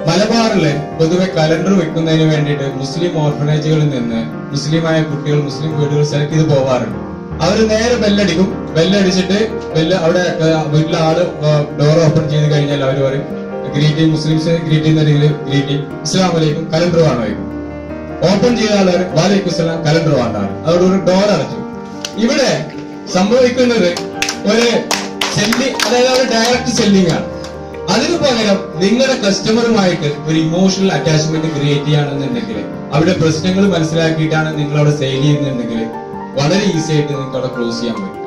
മലബാറില് പൊതുവെ കലണ്ടർ വെക്കുന്നതിന് വേണ്ടിയിട്ട് മുസ്ലിം ഓർഫനേജുകളിൽ നിന്ന് മുസ്ലിമായ കുട്ടികൾ മുസ്ലിം വീടുകൾ സെലക്ട് ചെയ്ത് പോവാറുണ്ട്. അവര് നേരെ ബെല്ലടിക്കും. ബെല്ലടിച്ചിട്ട് അവിടെ വീട്ടിലെ ആള് ഡോർ ഓപ്പൺ ചെയ്ത് കഴിഞ്ഞാൽ അവർ പറയും ഗ്രീറ്റിംഗ്, മുസ്ലിംസിനെ ഗ്രീറ്റ് ചെയ്യുന്ന രീതിയിൽ ഗ്രീറ്റിംഗ്, അസ്സലാമു അലൈക്കും, കലണ്ടർ വേണോ? ഓപ്പൺ ചെയ്ത ആള് വാലൈക്കും അസ്സലാം, കലണ്ടർ വേണ്ടാണ്. അതോടെ ഒരു ഡോർ അടച്ചു. ഇവിടെ സംഭവിക്കുന്നത് ഒരു സെല്ലിംഗ്, അതായത് ഒരു ഡയറക്റ്റ് സെല്ലിംഗ് ആണ്. അതിനു പകരം നിങ്ങളുടെ കസ്റ്റമറുമായിട്ട് ഒരു ഇമോഷണൽ അറ്റാച്ച്മെന്റ് ക്രിയേറ്റ് ചെയ്യുകയാണെന്നുണ്ടെങ്കിൽ, അവിടെ പ്രശ്നങ്ങൾ മനസ്സിലാക്കിയിട്ടാണ് നിങ്ങൾ അവിടെ സെയിൽ ചെയ്യുന്നുണ്ടെങ്കിൽ വളരെ ഈസി ആയിട്ട് നിങ്ങൾക്ക് അവിടെ ക്ലോസ് ചെയ്യാൻ പറ്റും.